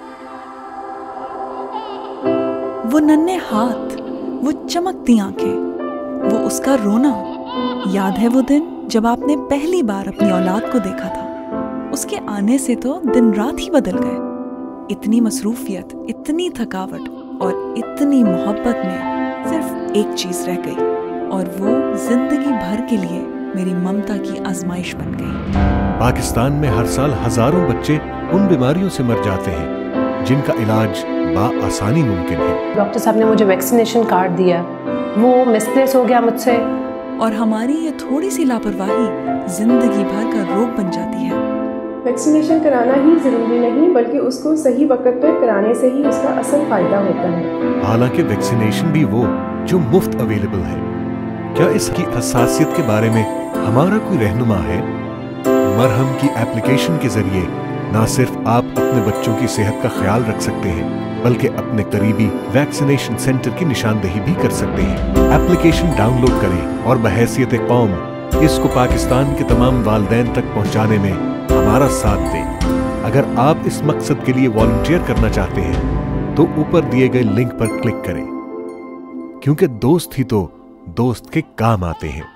वो नन्हे हाथ, वो चमकती आंखें, वो उसका रोना। याद है वो दिन जब आपने पहली बार अपनी औलाद को देखा था? उसके आने से तो दिन रात ही बदल गए। इतनी मसरूफियत, इतनी थकावट और इतनी मोहब्बत में सिर्फ एक चीज रह गई, और वो जिंदगी भर के लिए मेरी ममता की आजमाइश बन गई। पाकिस्तान में हर साल हजारों बच्चे उन बीमारियों से मर जाते हैं जिनका इलाज आसानी मुमकिन है। डॉक्टर साहब ने मुझे वैक्सीनेशन कार्ड दिया, वो मिसप्लेस हो गया मुझसे, और हमारी ये थोड़ी सी लापरवाही जिंदगी भर का रोग बन जाती है। वैक्सीनेशन कराना ही जरूरी नहीं, बल्कि उसको सही वक्त पर कराने से ही उसका असल फायदा होता है। हालांकि वैक्सीनेशन भी वो जो मुफ्त अवेलेबल है, क्या इसकी खासियत के बारे में हमारा कोई रहनुमा है? मरहम की एप्लीकेशन के जरिए न सिर्फ आप अपने बच्चों की सेहत का ख्याल रख सकते हैं, बल्कि अपने करीबी वैक्सीनेशन सेंटर की निशानदेही भी कर सकते हैं। एप्लीकेशन डाउनलोड करें और बहैसियत कौम इसको पाकिस्तान के तमाम वालिदैन तक पहुंचाने में हमारा साथ दें। अगर आप इस मकसद के लिए वॉलंटियर करना चाहते हैं तो ऊपर दिए गए लिंक पर क्लिक करें, क्योंकि दोस्त ही तो दोस्त के काम आते हैं।